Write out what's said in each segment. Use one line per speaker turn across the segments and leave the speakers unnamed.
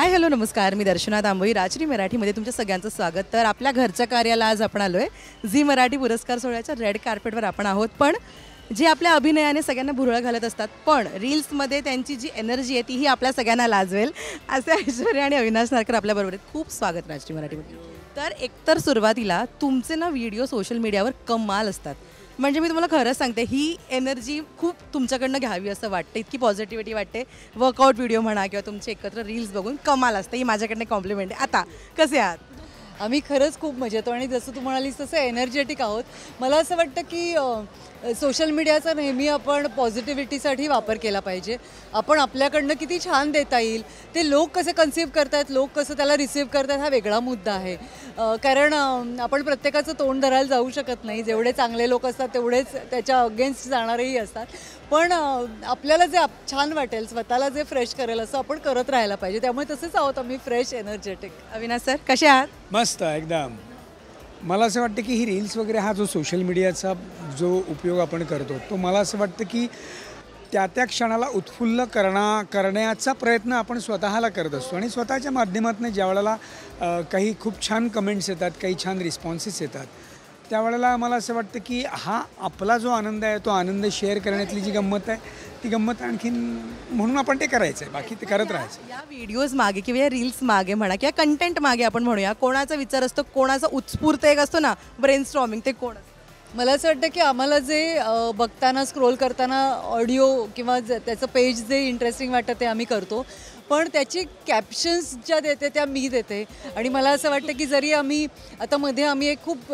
Hi hello नमस्कार, मी दर्शना तांबोळी राजश्री मराठीमध्ये तुमच्या सगळ्यांचं स्वागत. तर आपल्या घरच्या कार्याला आज आपण आलो आहे. झी मराठी पुरस्कार सोहळ्याच्या रेड कार्पेटवर आपण आहोत. पण जे आपल्या अभिनयाने सगळ्यांना भुरळ घालत असतात, पण रील्समध्ये त्यांची जी एनर्जी आहे तीही आपल्या सगळ्यांना लाजवेल असे ऐश्वर्या आणि अविनाश नारकर आपल्याबरोबर आहेत. खूप स्वागत राजश्री मराठीमध्ये. तर एकतर सुरुवातीला तुमचे ना व्हिडिओ सोशल मीडियावर कमाल असतात. म्हणजे मी तुम्हाला खरंच सांगते, ही एनर्जी खूप तुमच्याकडनं घ्यावी असं वाटतं. इतकी पॉझिटिव्हिटी वाटते. वर्कआउट व्हिडिओ म्हणा किंवा तुमचे एकत्र रील्स बघून कमाल असते. ही माझ्याकडनं कॉम्प्लिमेंट आहे. आता कसे आहात?
आम्ही खरंच खूप मजा येतो आणि जसं तू म्हणालीस तसं एनर्जेटिक आहोत. मला असं वाटतं की सोशल मीडियाचा नेहमी आपण पॉझिटिव्हिटीसाठी वापर केला पाहिजे. आपण आपल्याकडनं किती छान देता येईल, ते लोक कसे कन्सीव्ह करतात, लोक कसं त्याला रिसीव्ह करतात, हा वेगळा मुद्दा आहे. कारण आपण प्रत्येकाचं तोंड धरायला जाऊ शकत नाही. जेवढे चांगले लोक असतात तेवढेच त्याच्या अगेन्स्ट जाणारेही असतात. पण आपल्याला जे छान वाटेल, स्वतःला जे फ्रेश करेल असं आपण करत राहायला पाहिजे. त्यामुळे तसेच आहोत आम्ही, फ्रेश एनर्जेटिक.
अविनाश सर कसे आहात?
मस्त एकदम. मला असं वाटतं की ही रील्स वगैरे हा जो सोशल मीडियाचा जो उपयोग आपण करतो, तो मला असं वाटतं की त्या क्षणाला उत्फुल्ल करण्याचा प्रयत्न आपण स्वतःला करत असतो. आणि स्वतःच्या माध्यमातून ज्या वेळेला काही खूप छान कमेंट्स येतात, काही छान रिस्पॉन्सेस येतात, त्यावेळेला मला असं वाटतं की हा आपला जो आनंद आहे, तो आनंद शेअर करण्यातली जी गंमत आहे, ती गंमत आणखीन म्हणून आपण ते करायचं आहे. बाकी ते करत राहायचं.
या व्हिडिओज मागे किंवा या रील्स मागे म्हणा किंवा कंटेंट मागे आपण म्हणूया, कोणाचा विचार असतो, कोणाचा उत्स्फूर्त एक असतो ना ब्रेनस्टॉर्मिंग, ते कोण असतं?
मला असं वाटतं की आम्हाला जे बघताना, स्क्रोल करताना ऑडिओ किंवा त्याचं पेज जे इंटरेस्टिंग वाटतं ते आम्ही करतो. पण त्याची कॅप्शन्स ज्या देते त्या मी देते. आणि मला असं वाटतं की जरी आम्ही आता मध्ये आम्ही एक खूप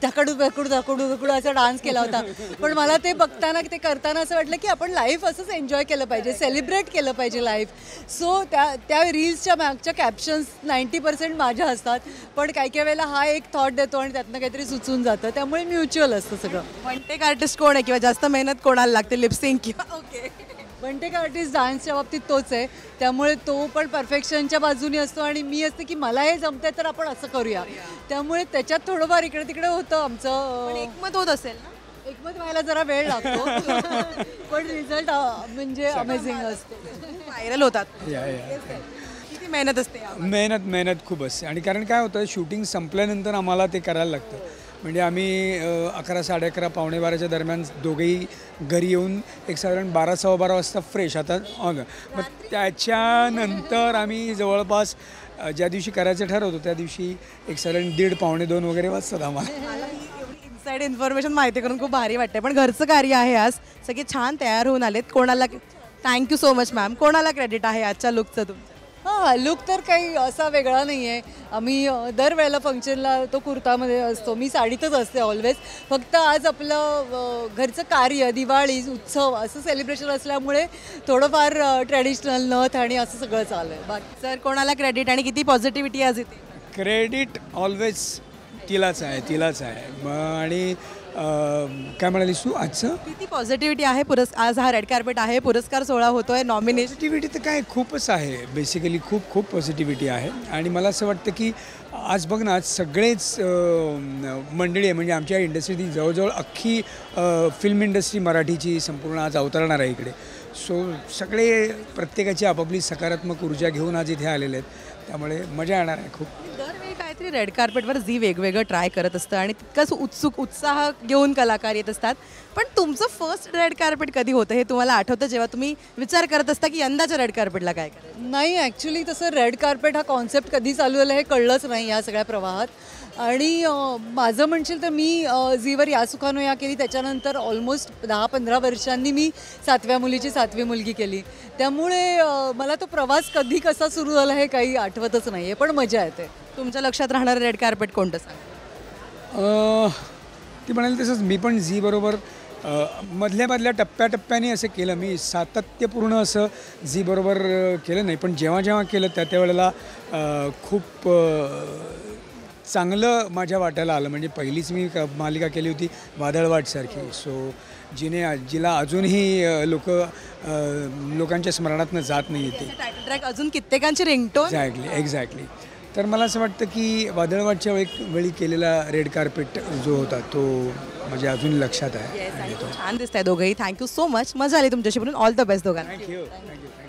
धकडू असा डान्स केला होता, पण मला ते बघताना, ते करताना असं वाटलं की आपण लाईफ असंच एन्जॉय केलं पाहिजे, सेलिब्रेट केलं पाहिजे लाईफ. सो त्या रील्सच्या मागच्या कॅप्शन्स 90% माझ्या असतात. पण काही वेळेला हा एक थॉट देतो आणि त्यातनं काहीतरी सुचून जातं. त्यामुळे म्युच्युअल असतं सगळं.
कॉन्टेंट आर्टिस्ट कोण आहे किंवा जास्त मेहनत कोणाला लागते, लिपसिंग किंवा ओके?
कॉन्टेंट आर्टिस्ट डान्सच्या बाबतीत तोच आहे. त्यामुळे तो पण परफेक्शनच्या बाजूने असतो आणि मी असते की मला हे जमतंय तर आपण असं करूया. त्यामुळे त्याच्यात थोडंफार इकडे तिकडे होतं आमचं.
एकमत होत असेल ना?
एकमत व्हायला जरा वेळ लागतो. पण रिझल्ट म्हणजे अमेझिंग असतो.
व्हायरल होतात. किती मेहनत असते?
मेहनत खूप असते. आणि कारण काय होतं, शूटिंग संपल्यानंतर आम्हाला ते करायला लागतं. म्हणजे आम्ही 11, 11:30, 11:45च्या दरम्यान दोघेही घरी येऊन एक साधारण 12, 12:15 वाजता फ्रेश. आता मग त्याच्यानंतर आम्ही जवळपास ज्या दिवशी करायचं ठरवतो त्या दिवशी एक साधारण 1:30, 1:45 वगैरे वाजतात आम्हाला.
इनसाईड इन्फॉर्मेशन माहिती करून खूप भारी वाटते. पण घरचं कार्य आहे आज, सगळे छान तयार होऊन आलेत. कोणाला थँक्यू सो मच मॅम. कोणाला क्रेडिट आहे आजच्या लुकचं तुमचं?
हां, लुक तर काही असा वेगळा नाही आहे. आम्ही दरवेळेला फंक्शनला तो कुर्तामध्ये असतो, मी साडीतच असते ऑलवेज. फक्त आज आपलं घरचं कार्य, दिवाळी, उत्सव असं सेलिब्रेशन असल्यामुळे थोडंफार ट्रॅडिशनल नथ आणि असं सगळं चालू आहे. बाकी
सर कोणाला क्रेडिट आणि किती पॉझिटिव्हिटी आज येते?
क्रेडिट ऑलवेज तिलाच आहे. आणि काय म्हणालीस तू आजचं?
किती पॉझिटिव्हिटी आहे? आज हा रेड कार्पेट आहे, पुरस्कार सोहळा होतोय, नॉमिनेशन.
पॉझिटिव्हिटी तर काय खूपच आहे. बेसिकली खूप पॉझिटिव्हिटी आहे. आणि मला असं वाटतं की आज बघ ना, सगळेच मंडळी आहे, म्हणजे आमच्या इंडस्ट्रीतील जवळजवळ अख्खी फिल्म इंडस्ट्री मराठीची संपूर्ण आज अवतरणार आहे इकडे. सो सगळे प्रत्येकाची आपापली सकारात्मक ऊर्जा घेऊन आज इथे आलेले आहेत. त्यामुळे मजा येणार आहे खूप.
दरवेळी काहीतरी रेड कार्पेटवर झी वेगवेगळं ट्राय करत असतं आणि तितकाच उत्साह घेऊन कलाकार येत असतात. पण तुमचं फर्स्ट रेड कार्पेट कधी होतं हे तुम्हाला आठवतं, जेव्हा तुम्ही विचार करत असता की यंदाच्या रेड कार्पेटला काय करायचं?
नाही, ॲक्च्युली तसं रेड कार्पेट हा कॉन्सेप्ट कधी चालू झाला हे कळलंच नाही या सगळ्या प्रवाहात. आणि माझं म्हणशील तर मी झीवर या सुखानो या केली, त्याच्यानंतर ऑलमोस्ट 10-15 वर्षांनी मी 7व्या मुलीची 7वी मुलगी केली. त्यामुळे मला तो प्रवास कधी कसा सुरू झाला हे काही आठवतच नाही आहे. पण मजा येते.
तुमच्या लक्षात राहणारं रेड कार्पेट कोणतं सांग?
ती म्हणाली तसंच मी पण झी बरोबर मधल्या टप्प्याटप्प्याने असं केलं. मी सातत्यपूर्ण असं झी बरोबर केलं नाही, पण जेव्हा केलं त्या वेळेला खूप चांगलं माझ्या वाट्याला आलं. म्हणजे पहिलीच मी मालिका केली होती वादळवाटसारखी. सो जिला अजूनही लोकांच्या स्मरणातनं जात नाही येते.
टायटल ट्रॅक अजून कित्येकांची रिंगटोन.
एक्झॅक्टली. तर मला असं वाटतं की वादळवाटच्या वेळी केलेला रेड कार्पेट जो होता तो म्हणजे अजून लक्षात आहे.
छान दिसत आहे दोघंही. Thank you so much. मजा आली तुमच्याशी बोलून. ऑल द बेस्ट दोघांना.
थँक्यू.